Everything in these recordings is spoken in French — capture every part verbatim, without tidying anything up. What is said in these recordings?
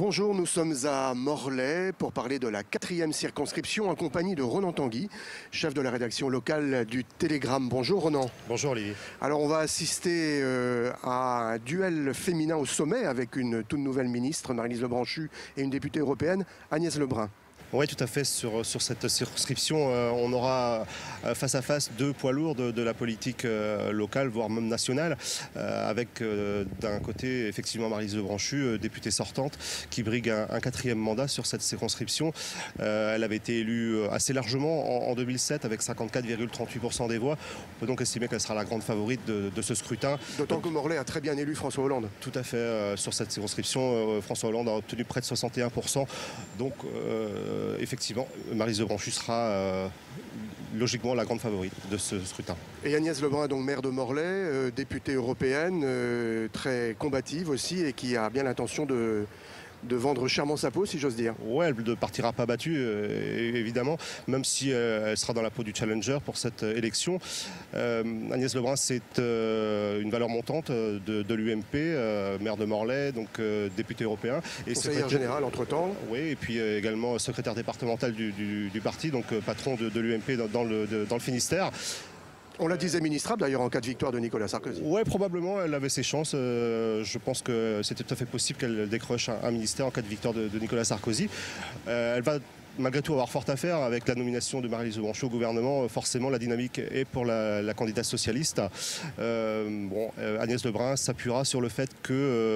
Bonjour, nous sommes à Morlaix pour parler de la quatrième circonscription en compagnie de Ronan Tanguy, chef de la rédaction locale du Télégramme. Bonjour Ronan. Bonjour Olivier. Alors on va assister euh, à un duel féminin au sommet avec une toute nouvelle ministre, Maryse Lebranchu, et une députée européenne, Agnès Lebrun. Oui, tout à fait. Sur, sur cette circonscription, euh, on aura euh, face à face deux poids lourds de, de la politique euh, locale, voire même nationale, euh, avec euh, d'un côté effectivement Maryse Lebranchu, euh, députée sortante, qui brigue un, un quatrième mandat sur cette circonscription. Euh, elle avait été élue assez largement en, en deux mille sept avec cinquante-quatre virgule trente-huit pour cent des voix. On peut donc estimer qu'elle sera la grande favorite de, de ce scrutin. D'autant que Morlaix a très bien élu François Hollande. Tout à fait. Euh, sur cette circonscription, euh, François Hollande a obtenu près de soixante et un pour cent. Donc euh, Euh, effectivement, Maryse Lebranchu sera euh, logiquement la grande favorite de ce scrutin. Et Agnès Lebrun, donc maire de Morlaix, euh, députée européenne, euh, très combative aussi et qui a bien l'intention de... de vendre chèrement sa peau, si j'ose dire. Ouais, elle ne partira pas battue, euh, évidemment, même si euh, elle sera dans la peau du challenger pour cette euh, élection. Euh, Agnès Lebrun, c'est euh, une valeur montante de, de l'U M P, euh, maire de Morlaix, donc euh, député européen. Et conseillère générale, entre-temps. Oui, et puis euh, également secrétaire départemental du, du, du parti, donc euh, patron de, de l'U M P dans, dans, le, de, dans le Finistère. On la disait ministrable d'ailleurs en cas de victoire de Nicolas Sarkozy. Oui, probablement, elle avait ses chances. Euh, je pense que c'était tout à fait possible qu'elle décroche un, un ministère en cas de victoire de, de Nicolas Sarkozy. Euh, elle va malgré tout avoir fort à faire avec la nomination de Maryse Lebranchu au gouvernement. Forcément, la dynamique est pour la, la candidate socialiste. Euh, bon, euh, Agnès Lebrun s'appuiera sur le fait qu'elle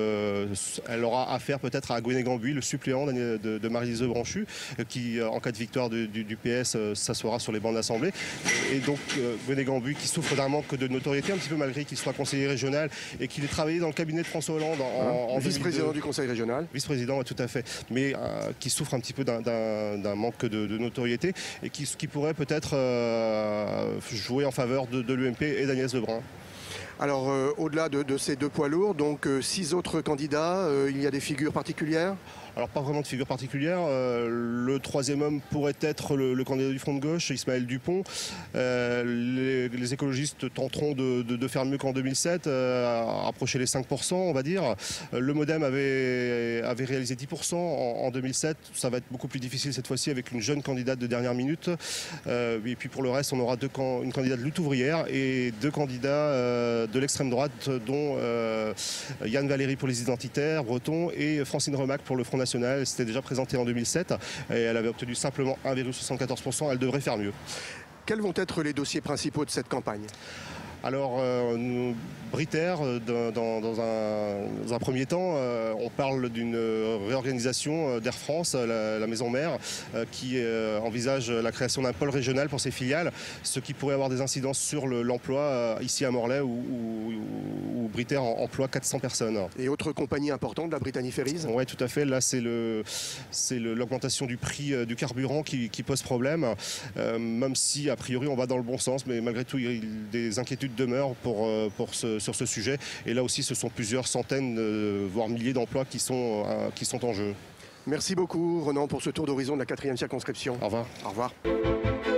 euh, aura affaire peut-être à Gwenaël Buis, le suppléant de, de, de Maryse Lebranchu, qui, en cas de victoire du, du, du P S, euh, s'assoira sur les bancs de l'Assemblée. Et donc, euh, Gwenaël Buis, qui souffre d'un manque de notoriété, un petit peu malgré qu'il soit conseiller régional et qu'il ait travaillé dans le cabinet de François Hollande en, en vice-président du Conseil régional. Vice-président, tout à fait. Mais euh, qui souffre un petit peu d'un un manque de, de notoriété et qui, qui pourrait peut-être euh, jouer en faveur de, de l'U M P et d'Agnès Lebrun. Alors, euh, au-delà de, de ces deux poids lourds, donc euh, six autres candidats, euh, il y a des figures particulières? Alors pas vraiment de figure particulière. Euh, le troisième homme pourrait être le, le candidat du Front de gauche, Ismaël Dupont. Euh, les, les écologistes tenteront de, de, de faire mieux qu'en deux mille sept, euh, à approcher les cinq pour cent on va dire. Le Modem avait, avait réalisé dix pour cent en, en deux mille sept. Ça va être beaucoup plus difficile cette fois-ci avec une jeune candidate de dernière minute. Euh, et puis pour le reste, on aura deux, une candidate lutte ouvrière et deux candidats euh, de l'extrême droite, dont euh, Yann Valéry pour les identitaires, Breton, et Francine Remac pour le Front national. Elle s'était déjà présentée en deux mille sept et elle avait obtenu simplement un virgule soixante-quatorze pour cent. Elle devrait faire mieux. Quels vont être les dossiers principaux de cette campagne ? Alors, euh, nous, Britair, dans, dans, dans, un, dans un premier temps, euh, on parle d'une réorganisation d'Air France, la, la maison mère, euh, qui euh, envisage la création d'un pôle régional pour ses filiales, ce qui pourrait avoir des incidences sur l'emploi le, euh, ici à Morlaix, où, où, où Britair emploie quatre cents personnes. Et autre compagnie importante, la Brittany Ferries ? Oui, tout à fait. Là, c'est l'augmentation du prix euh, du carburant qui, qui pose problème, euh, même si, a priori, on va dans le bon sens, mais malgré tout, il y a des inquiétudes demeure pour, pour ce, sur ce sujet. Et là aussi, ce sont plusieurs centaines, euh, voire milliers d'emplois qui sont, euh, qui sont en jeu. Merci beaucoup, Ronan, pour ce tour d'horizon de la quatrième circonscription. Au revoir. Au revoir.